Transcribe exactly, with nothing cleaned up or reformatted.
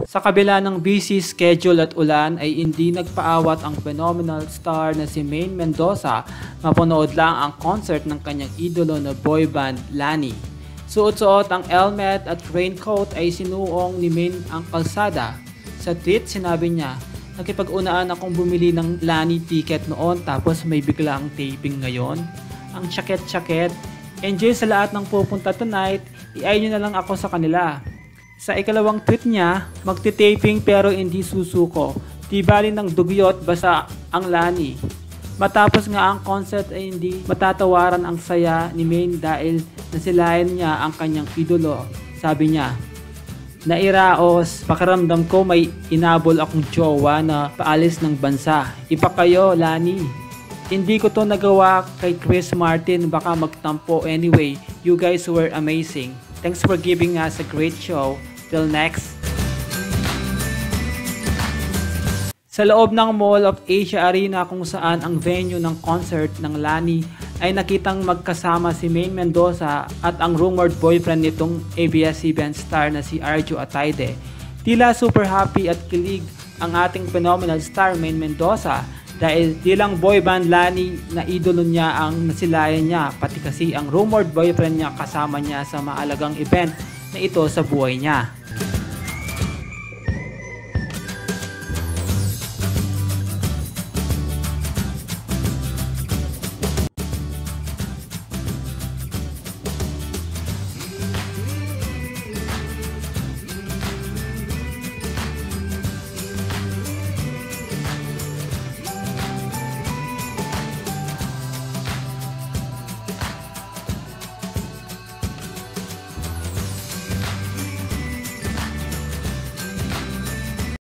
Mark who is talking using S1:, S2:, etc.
S1: Sa kabila ng busy schedule at ulan ay hindi nagpaawat ang phenomenal star na si Maine Mendoza mapanood lang ang concert ng kanyang idolo na boy band Lani. Suot-suot ang helmet at raincoat ay sinuong ni Maine ang kalsada. Sa tweet sinabi niya, nakipag-unaan akong bumili ng Lani ticket noon tapos may biglang taping ngayon. Ang tsaket-tsaket. Enjoy sa lahat ng pupunta tonight, i-ay nyo na lang ako sa kanila. Sa ikalawang tweet niya, magti-taping pero hindi susuko. Di bali ng dugyot basta ang Lani. Matapos nga ang concert ay hindi matatawaran ang saya ni Maine dahil nasilayan niya ang kanyang idolo. Sabi niya, nairaos, pakiramdam ko may inabol akong jowa na paalis ng bansa. Iba kayo, Lani. Hindi ko to nagawa kay Chris Martin, baka magtampo. Anyway, you guys were amazing. Thanks for giving us a great show. Till next. Sa loob ng Mall of Asia Arena kung saan ang venue ng concert ng Lani ay nakitang magkasama si Maine Mendoza at ang rumored boyfriend nitong A B S C C star na si Arjo Atayde. Tila super happy at kilig ang ating phenomenal star Maine Mendoza dahil di lang boy band Lani na idolo niya ang nasilayan niya, pati kasi ang rumored boyfriend niya kasama niya sa maalagang event na ito sa buhay niya.